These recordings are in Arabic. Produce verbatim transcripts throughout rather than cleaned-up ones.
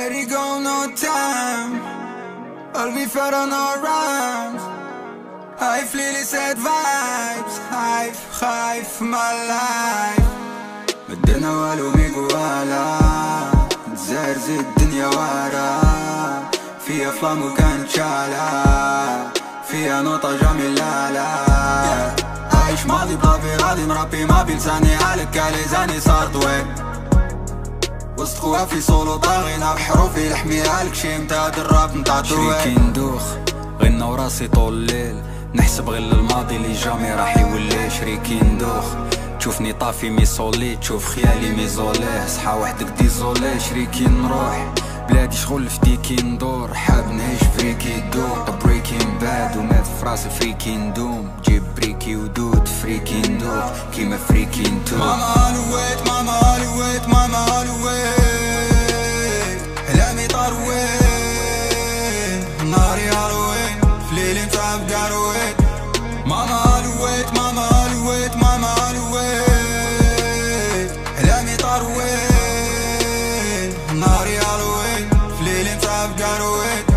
let it go, no time. قلبي فرن around. I feel it sad vibes. خايف خايف my life. مدنا والو ميقوالا تزرزي الدنيا ورا. فيها فلام وكانت شالا. فيها نوطة جميلة لا. عايش ماضي بلافي راضي مربي ما بلساني عليك لساني صار طويل. وسط خوافي صولو طاغينا بحروفي لحميها لك شي متاد الراب نتاع طويل. شريكي ندوخ غنى وراسي طول الليل. نحسب غير الماضي اللي جامي راح يولي. شريكي ندوخ تشوفني طافي ميصولي تشوف خيالي ميزوليه. صحا وحدك ديزولي شريكي نروح بلادي شغل فديكي ندور. حاب نعيش فريكي دوق بريكين باد ومات فراسي فريكي ندوم. جيب بريكي ودود فريكي ندوق كيما فريكي ندوق. ماما الويت ماما الويت ماما الويت احلامي طار وين ناري هالوين فليل انت بقى رويت. ماما الويت ماما الويت ماما الويت احلامي طار وين ناري هالوين فليل انت بقى رويت.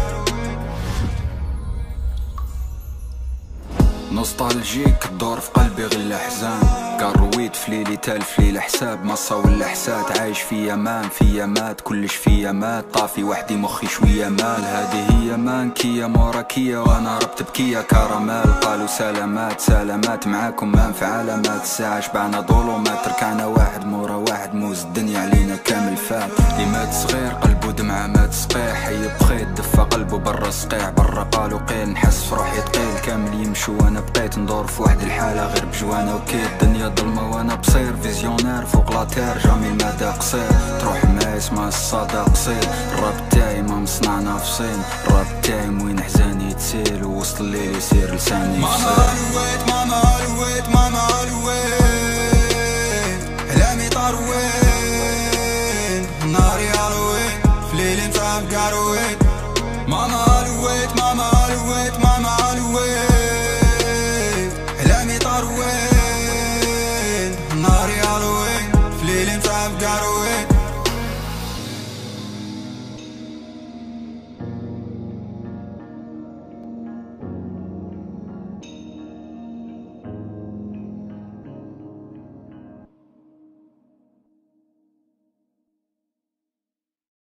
نوستالجيك تدور في قلبي غير الاحزان. قرويت فليلي تالف لي الحساب مصا ولا حسات. عايش في امان في مات كلش في مات. طافي وحدي مخي شويه مال. هذه هي مانكيه موراكيه وانا ربت بكيه كراميل. قالوا سلامات سلامات معاكم ما في علامات. الساعه شبعنا ظلمات ركعنا واحد مورا واحد موز الدنيا علينا كامل فات. اللي مات صغير قلبو دمعه مات صقيح. حي بخيت دفا قلبو برا صقيع برا قالوا قيل. نحس في روحي ثقيل كامل يمشوا وانا بقيت ندور في واحد الحاله غير بجوانا وكي. الدنيا ظلمه وانا بصير فيزيونير فوق لاتير جامي المدى قصير. تروح معايا اسمع الصدى قصير. الراب تاعي ما مصنعنا في صين. الراب تاعي وين حزاني يتسيل ووسط الليل يسير لساني يفصيل. ماما الويت ماما الويت ماما الويت احلامي طار وين ناري هالوين فليل انت بقى رويت.